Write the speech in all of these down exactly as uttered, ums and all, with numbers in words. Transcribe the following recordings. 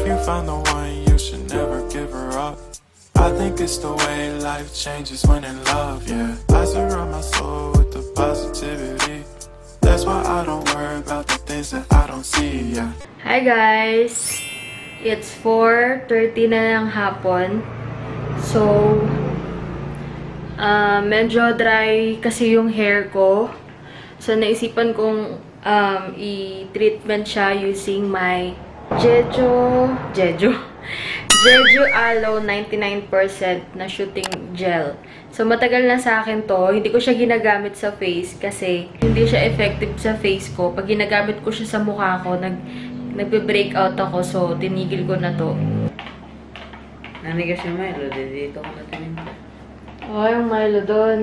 you found the one, you should never give her up. I think it's the way life changes when in love, yeah. I surround my soul with the positivity. That's why I don't worry about the things that I don't see, yeah. Hi guys! It's four thirty na ng hapon. So, uh, medyo dry kasi yung hair ko. So, naisipan kong um, i-treatment siya using my Jeju, Jeju, Jeju Aloe ninety-nine percent na shooting gel. So, matagal na sa akin to. Hindi ko siya ginagamit sa face kasi hindi siya effective sa face ko. Pag ginagamit ko siya sa mukha ko, nag, nagbe-breakout ako. So, tinigil ko na to. Nanigas yung Milo. Dito ko natin. Oh, yung Milo doon.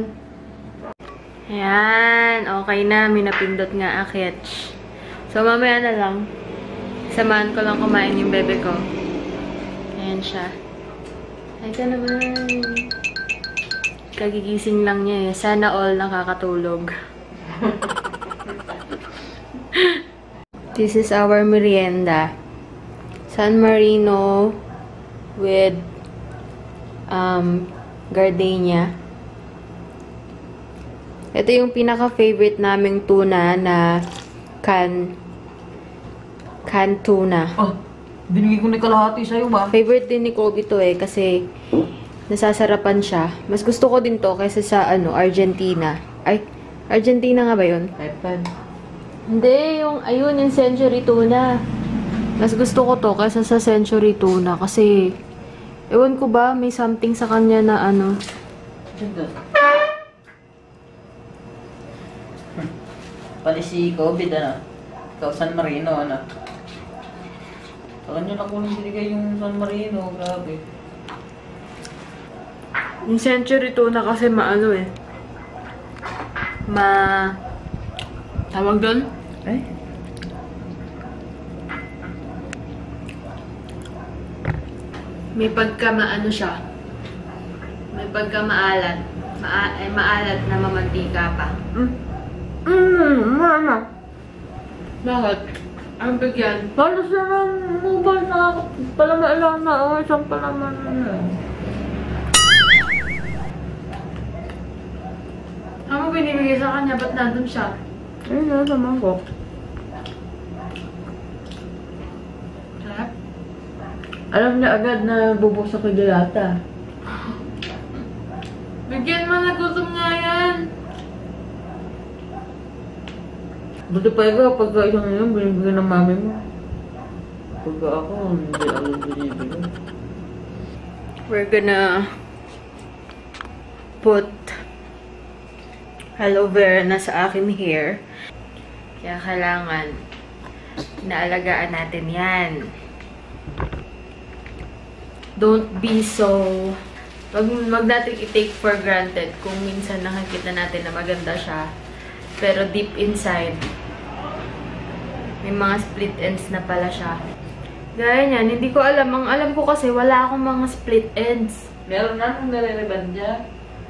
Ayan. Okay na. May napindot nga akits. So, mamaya na lang. Samahan ko lang kumain yung bebe ko. Ayan siya. Ay ka naman. Kagigising lang niya eh. Sana all nakakatulog. This is our merienda. San Marino with um, gardenia. Ito yung pinaka-favorite naming tuna na can can tuna. Oh, binigay ko na kalahati sa'yo ba? Favorite din ni Kobe to eh kasi nasasarapan siya. Mas gusto ko din to kaysa sa ano, Argentina. Ay, Argentina nga ba yun? Peppan. Hindi, yung, ayun, yung century tuna. Mas gusto ko to kaysa sa century tuna kasi, ewan ko ba, may something sa kanya na ano. Ganda. Pali si Kobe, ano? Ikaw, San Marino, ano? Sa kanya na kung binigay yung San Marino, grabe. Yung century tuna kasi maano eh. Ma... Tawag doon? Ay? May pagka maano siya. May pagka maalat. Ma eh, maalat na mamantika pa. Mm. Mm, mama. Bakit? Ang bigyan? Halos naman mobile na palaman lang na o isang palaman na. Ano mo binibigay sa kanya? Ba't nandun siya? Ayun na, sa mangkok. Sarap? Alam niya agad na bubuksan ko dilata. Bigyan mo na, gutom nga yan. Buti pa ikaw, pagka isang yun, binibigyan ng mami mo. Pagka ako, hindi agad binibigyan. We're gonna put aloe vera na sa aking hair. Kaya kailangan naalagaan natin yan. Don't be so... Wag, wag natin i-take for granted kung minsan nakikita natin na maganda siya. Pero deep inside, may mga split ends na pala siya. Gaya niyan, hindi ko alam. Ang alam ko kasi wala akong mga split ends. Meron na akong nare-reband dyan.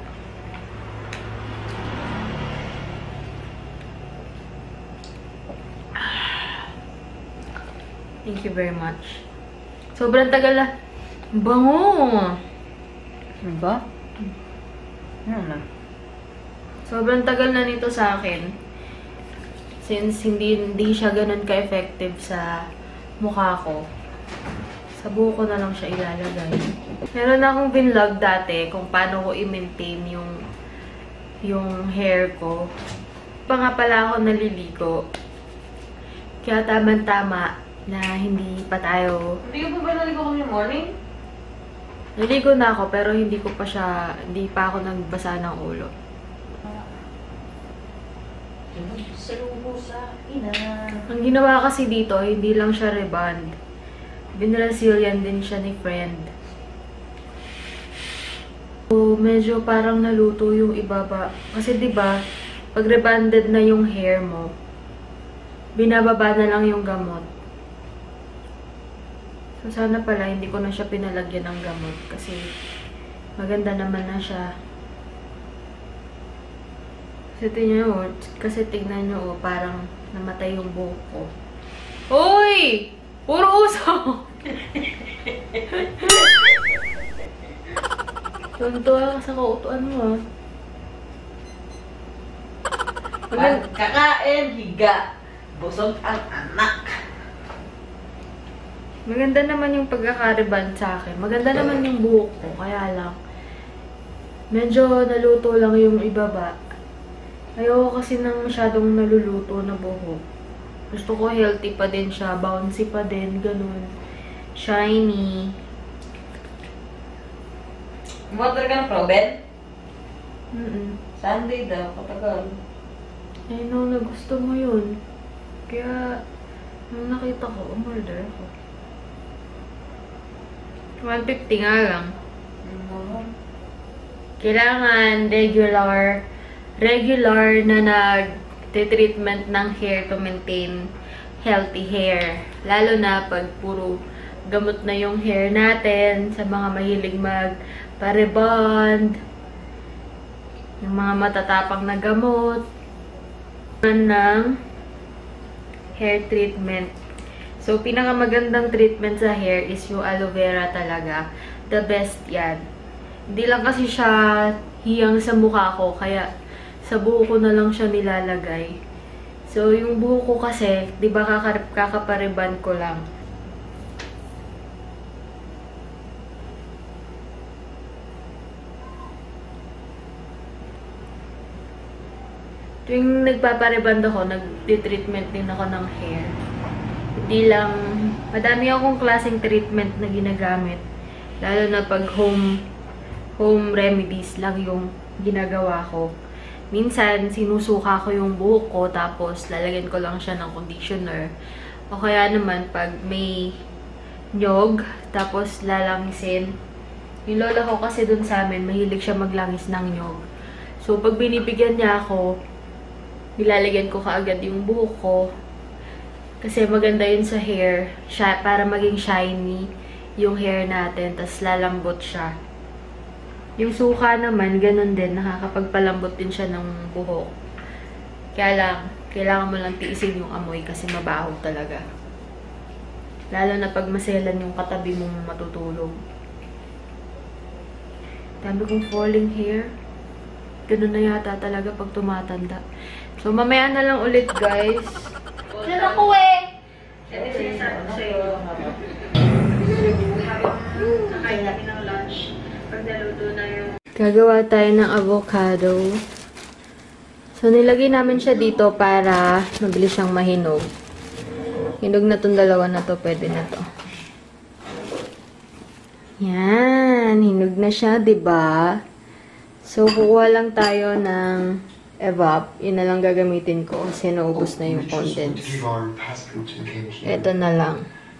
Thank you very much. Sobrang tagal na. Bango! Ano ba? Ano na? Sobrang tagal na nito sa akin. Since hindi, hindi siya ganun ka-effective sa mukha ko. Sa buho ko na lang siya ilalagay. Meron na akong binlog dati kung paano ko i-maintain yung, yung hair ko. Pa nga pala ako naliligo. Kaya tama-tama na hindi pa tayo... Hindi ko pa ba naligo kami morning? Naligo na ako pero hindi ko pa siya... Hindi pa ako nagbasa ng ulo. Ang ginawa kasi dito, hindi lang siya reband. Binrasilyan din siya ni friend. So, medyo parang naluto yung ibaba. Kasi diba, pag rebanded na yung hair mo, binababa na lang yung gamot. So, sana pala hindi ko na siya pinalagyan ng gamot. Kasi maganda naman na siya. Kasi tingnan nyo, kasi tignan nyo, parang namatay yung buhok ko. Uy! Puro uso! Tuntua ka sa kautuan mo, ah. Pag kakain, higa. Busog ang anak. Maganda naman yung pagkakariban sa akin. Maganda naman yung buhok ko. Kaya lang, medyo naluto lang yung ibaba. Ayoko kasi nang masyadong naluluto na buhok. Gusto ko healthy pa din siya. Bouncy pa din. Ganun. Shiny. Umorder ka ng Proben? Mm-mm. Sunday daw, katagal. I know na gusto mo yun. Kaya, nung nakita ko, umorder ako. one fifty nga lang. Mm-hmm. Kailangan regular, regular na nag-treatment ng hair to maintain healthy hair. Lalo na pag puro gamot na yung hair natin, sa mga mahilig mag-parebond, yung mga matatapang na gamot, ng hair treatment. So, pinakamagandang treatment sa hair is yung aloe vera talaga. The best yan. Hindi lang kasi siya hiyang sa mukha ko, kaya sa buho ko na lang siya nilalagay. So, yung buho ko kasi, di ba kakapariban ko lang. Tuwing nagpapareband ako, nag-treatment din ako ng hair. Hindi lang, madami akong klaseng treatment na ginagamit. Lalo na pag home, home remedies lang yung ginagawa ko. Minsan, sinusuka ko yung buhok ko, tapos lalagyan ko lang siya ng conditioner. O kaya naman, pag may nyog, tapos lalangisin. Yung lola ko kasi dun sa amin, mahilig siya maglangis ng nyog. So, pag binibigyan niya ako, nilalagyan ko kaagad yung buhok ko. Kasi maganda yun sa hair. Siya, para maging shiny yung hair natin. Tapos lalambot siya. Yung suka naman, ganun din. Nakakapagpalambot din siya ng buhok. Kaya lang, kailangan mo lang tiisin yung amoy kasi mabaho talaga. Lalo na pag maselan yung katabi mong matutulog. Dami kong falling hair. Ganun na yata talaga pag tumatanda. So, mamaya na lang ulit, guys. Diyan ako eh! Yan yung sinasabi ko sa'yo. Kakain natin ng lunch. Pag naluto na yung... Gagawa tayo ng avocado. So, nilagay namin siya dito para mabilis siyang mahinog. Hinog na tong dalawa na to. Pwede na to. Yan. Hinog na siya, diba? So, kukuha lang tayo ng evap. Yun na lang gagamitin ko kasi naubos na yung condensed. Ito na lang.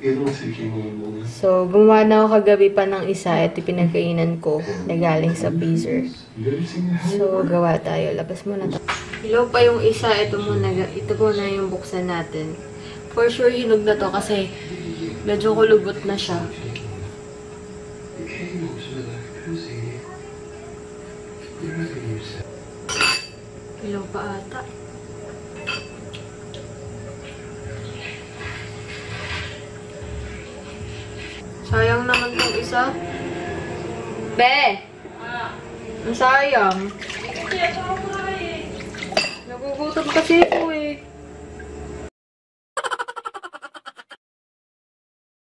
So, gumawa na ako kagabi pa ng isa. Ito pinagkainan ko na galing sa freezer. So, gawa tayo. Labas muna tayo. Hilaw pa yung isa. Ito muna, ito muna yung buksan natin. For sure, hinog na to kasi medyo kulubot na siya. Ilaw pa ata. Sayang naman tong isa. Be! Ang sayang. Nagugutom kasi ako eh.